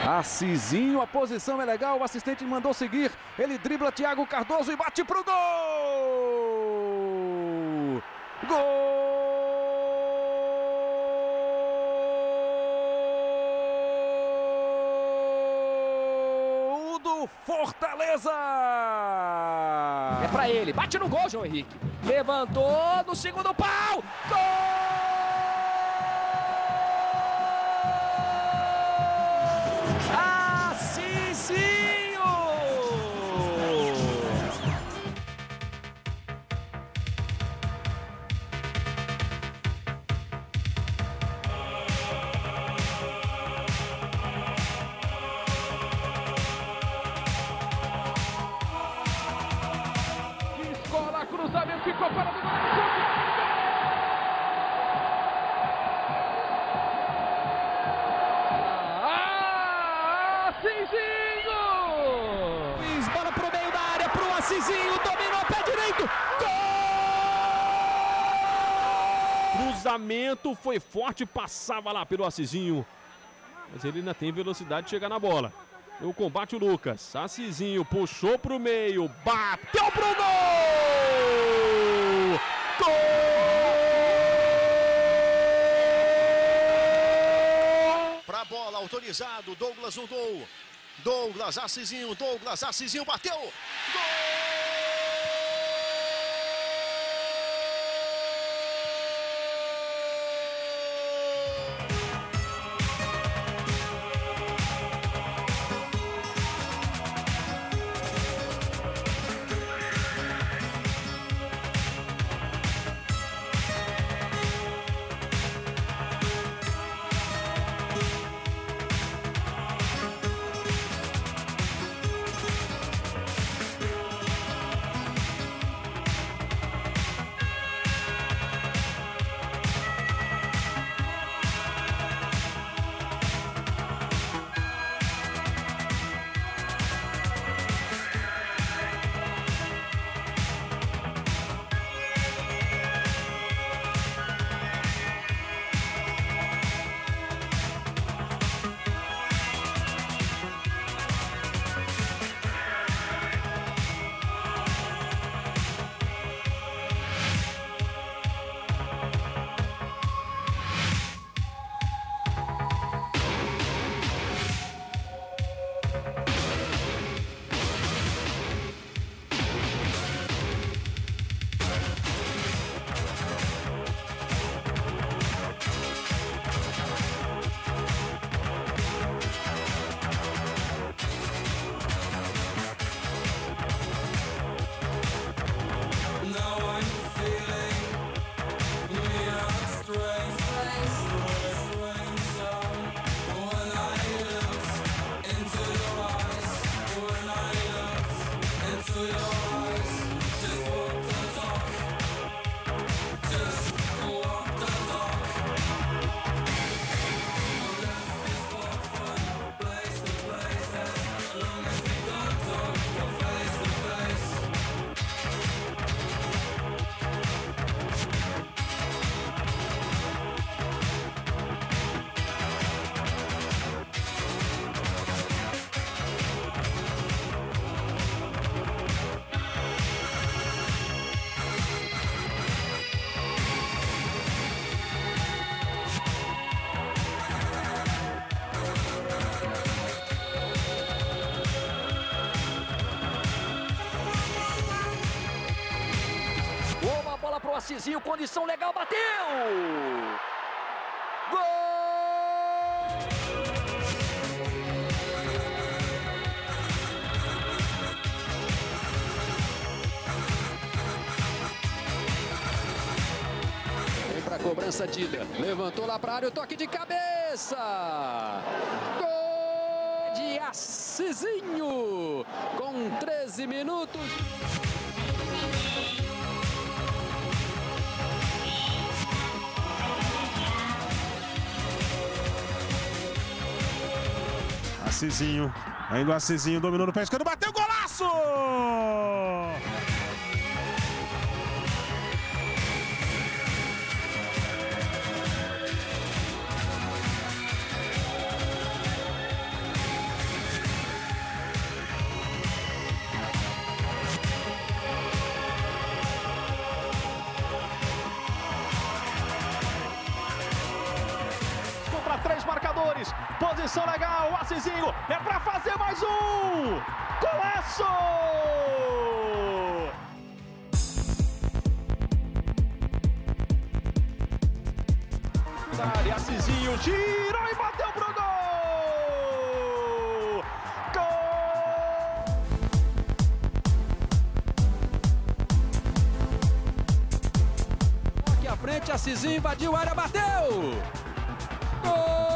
Assisinho, a posição é legal, o assistente mandou seguir, ele dribla Thiago Cardoso e bate pro gol! Gol do Fortaleza! É pra ele, bate no gol, João Henrique. Levantou no segundo pau, gol! Escola, cruzamento, ficou fora do gol. Assisinho! Bola pro meio da área, pro Assisinho, dominou, pé direito, gol! Cruzamento foi forte, passava lá pelo Assisinho. Mas ele ainda tem velocidade de chegar na bola. O combate o Lucas. Assisinho puxou pro meio, bateu pro gol! Gol! Pra bola, autorizado, Douglas no gol. Douglas, Assisinho bateu! Gol! Pro Assisinho, condição legal, bateu! Gol! Vem pra cobrança, Dida. Levantou lá pra área, o toque de cabeça! Gol de Assisinho! Com 13 minutos. Assisinho, ainda o Assisinho dominou no pé esquerdo, bateu, golaço! Posição legal, o Assizinho é para fazer mais um! Golaço! Assizinho tirou e bateu pro gol! Aqui à frente, Assizinho invadiu a área, bateu! Gol!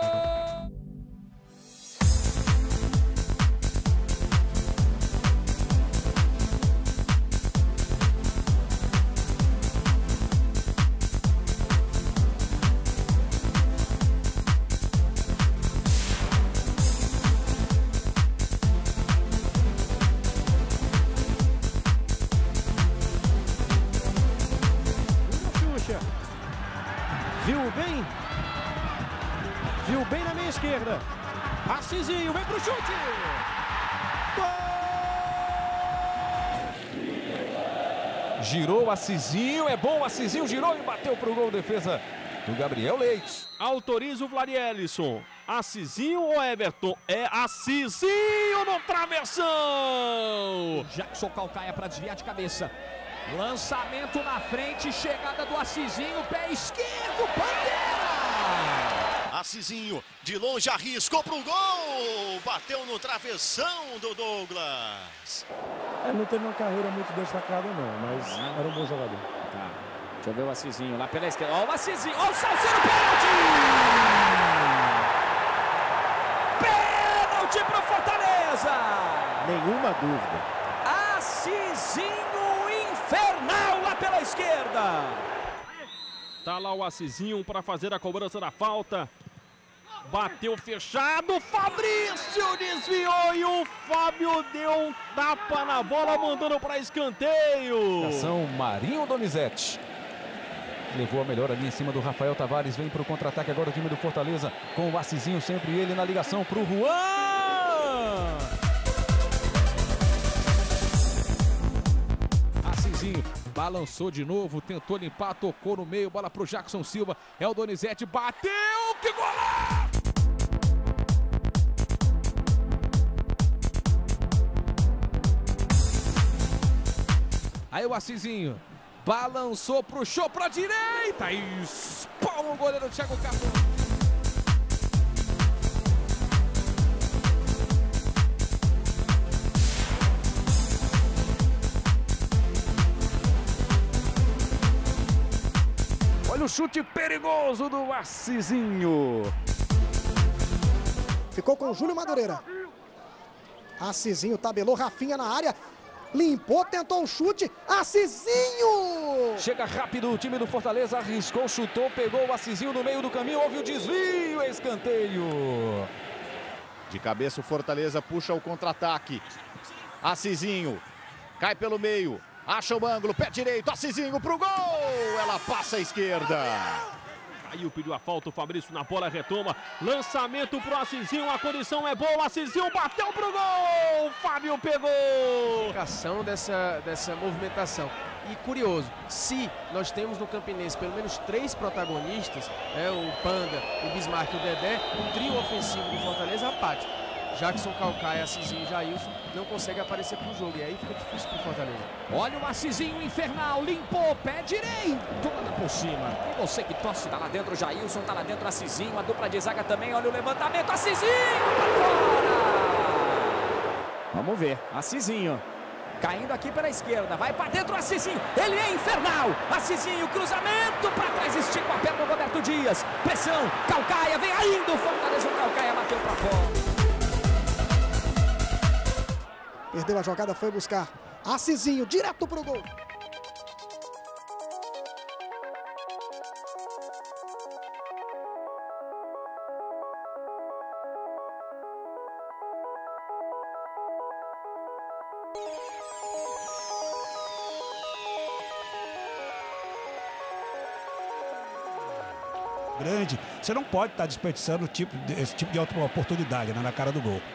Viu bem na minha esquerda. Assizinho, vem pro chute. Gol! Girou Assizinho, é bom, Assizinho girou e bateu pro gol, defesa do Gabriel Leite. Autoriza o Vladielson. Assizinho ou Everton? É Assizinho no travessão. Jackson Calcaia para desviar de cabeça. Lançamento na frente, chegada do Assizinho, pé esquerdo, bandeira! Assizinho, de longe arriscou pro gol, bateu no travessão do Douglas. Não teve uma carreira muito destacada não, mas era um bom jogador. Tá. Deixa eu ver o Assizinho lá pela esquerda. Ó o Assizinho, ó o Salceiro, pênalti! Pênalti pro Fortaleza! Nenhuma dúvida. Assizinho infernal lá pela esquerda. Tá lá o Assizinho para fazer a cobrança da falta. Bateu fechado, Fabrício desviou e o Fábio deu um tapa na bola, mandando para escanteio. Ação Marinho Donizete. Levou a melhor ali em cima do Rafael Tavares. Vem para o contra-ataque agora o time do Fortaleza. Com o Assizinho, sempre ele na ligação para o Juan. Assizinho balançou de novo, tentou limpar, tocou no meio, bola para o Jackson Silva. É o Donizete, bateu, que golaço! Aí o Assizinho balançou pro show pra direita e espalma o goleiro Thiago Carlos. Olha o chute perigoso do Assizinho. Ficou com o Júlio Madureira. Assizinho tabelou, Rafinha na área. Limpou, tentou o chute, Assizinho! Chega rápido o time do Fortaleza, arriscou, chutou, pegou o Assizinho no meio do caminho, houve o desvio, escanteio. De cabeça o Fortaleza puxa o contra-ataque. Assizinho, cai pelo meio, acha o ângulo, pé direito, Assizinho pro gol! Ela passa à esquerda. Caiu, pediu a falta, o Fabrício na bola retoma. Lançamento pro Assizinho, a condição é boa. Assizinho bateu pro gol. Fábio pegou. Dessa movimentação. E curioso, se nós temos no Campinense pelo menos 3 protagonistas, o Panda, o Bismarck e o Dedé, o trio ofensivo do Fortaleza bate. Jackson Calcaia, Assizinho e Jailson não conseguem aparecer pro jogo. E aí fica difícil pro Fortaleza. Olha o Assizinho infernal, limpou, pé direito, manda por cima. E você que torce, tá lá dentro o Jailson, tá lá dentro o Assizinho, a dupla de zaga também, olha o levantamento, Assizinho pra fora! Vamos ver, Assizinho. Caindo aqui pela esquerda, vai pra dentro o Assizinho, ele é infernal, Assizinho, cruzamento, pra trás, estica a perna do Roberto Dias, pressão, Calcaia, vem ainda o Fortaleza, o Calcaia bateu pra fora. Perdeu a jogada, foi buscar Assizinho, direto pro gol. Grande, você não pode estar desperdiçando esse tipo de oportunidade, né, na cara do gol.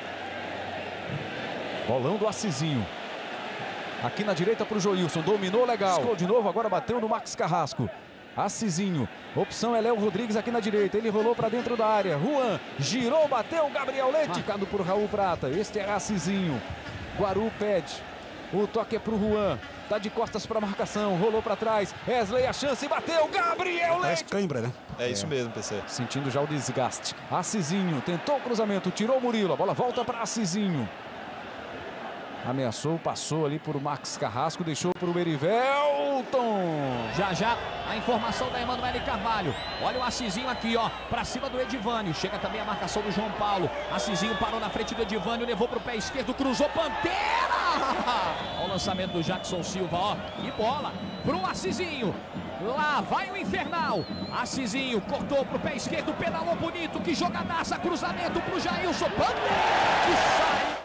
Bolão do Assizinho. Aqui na direita para o Joilson, dominou legal. Ficou de novo, agora bateu no Max Carrasco. Assizinho, opção é Léo Rodrigues aqui na direita, ele rolou para dentro da área, Juan, girou, bateu, Gabriel Leite, marcado por Raul Prata, este é Assizinho, Guaru pede, o toque é pro Juan, tá de costas para marcação, rolou para trás, Wesley a chance, bateu, Gabriel Leite. Parece cãibra, né? É isso mesmo, PC. Sentindo já o desgaste, Assizinho, tentou o cruzamento, tirou o Murilo, a bola volta para Assizinho. Ameaçou, passou ali por Max Carrasco, deixou para o Erivelton. Já a informação da Emanuele Carvalho. Olha o Assizinho aqui, ó, para cima do Edivânio. Chega também a marcação do João Paulo. Assizinho parou na frente do Edivânio, levou para o pé esquerdo, cruzou, Pantera! Olha o lançamento do Jackson Silva, ó, e bola pro Assizinho. Lá vai o Infernal. Assizinho cortou pro pé esquerdo, pedalou bonito, que jogadaça, cruzamento pro Jailson, Pantera! Que sai!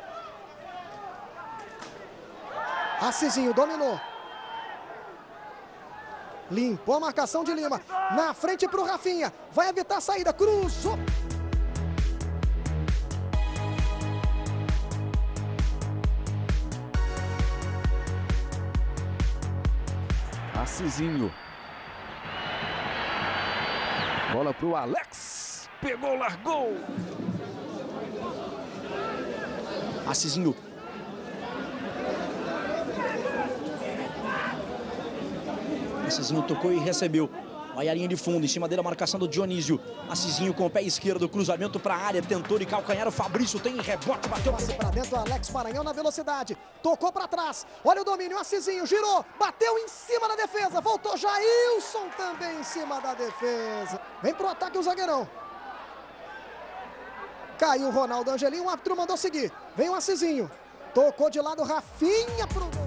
Assizinho dominou. Limpou a marcação de Lima. Na frente para o Rafinha. Vai evitar a saída. Cruzou. Assizinho. Bola pro Alex. Pegou, largou. Assizinho. Assizinho tocou e recebeu. Vai a linha de fundo, em cima dele a marcação do Dionísio. Assizinho com o pé esquerdo, cruzamento para a área, tentou de calcanhar, o Fabrício tem rebote, bateu para dentro, Alex Maranhão na velocidade, tocou para trás, olha o domínio, Assizinho girou, bateu em cima da defesa, voltou Jailson também em cima da defesa. Vem pro ataque o zagueirão. Caiu o Ronaldo Angelim, o árbitro mandou seguir. Vem o Assizinho, tocou de lado, Rafinha pro gol.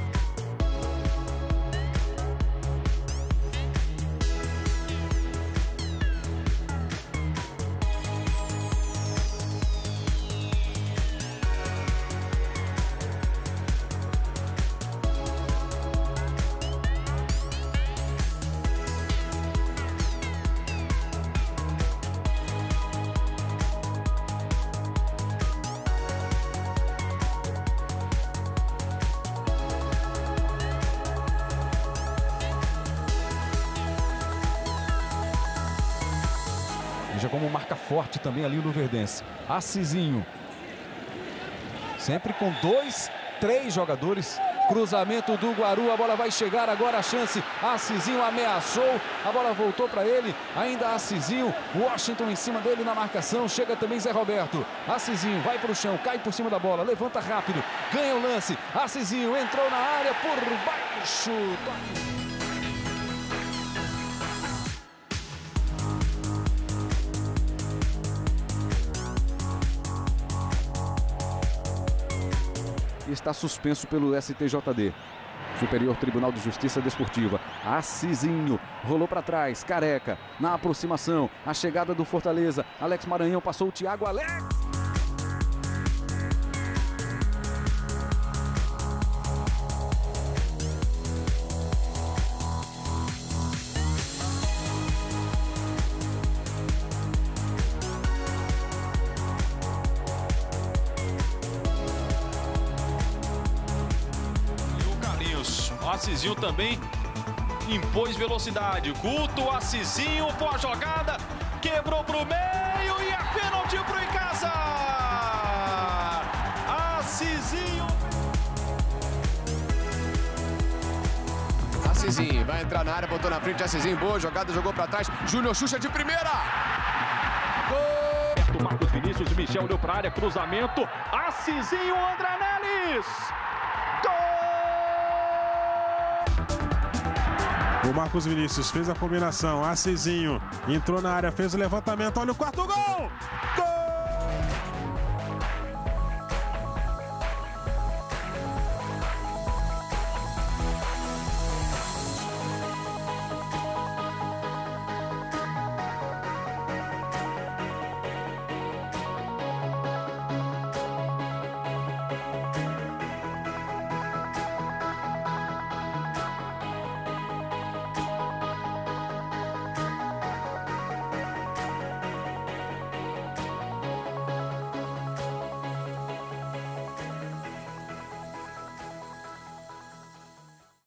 Veja como marca forte também ali o Luverdense. Assizinho. Sempre com 2, 3 jogadores. Cruzamento do Guaru, a bola vai chegar agora, a chance. Assizinho ameaçou, a bola voltou para ele. Ainda Assizinho, Washington em cima dele na marcação. Chega também Zé Roberto. Assizinho vai para o chão, cai por cima da bola, levanta rápido, ganha o lance. Assizinho entrou na área por baixo. Está suspenso pelo STJD, Superior Tribunal de Justiça Desportiva. Assizinho rolou para trás, Careca na aproximação, a chegada do Fortaleza. Alex Maranhão passou o Thiago Alex. Assizinho também impôs velocidade. Culto, Assizinho, pô a jogada, quebrou pro meio e a pênalti pro Icasa. Assizinho. Assizinho vai entrar na área, botou na frente, Assizinho, boa jogada, jogou pra trás. Júnior Xuxa de primeira. Gol! Marcos Vinícius, Michel olhou pra área, cruzamento. Assizinho, André Neles. O Marcos Vinícius fez a combinação, Assizinho entrou na área, fez o levantamento, olha o quarto gol! Gol!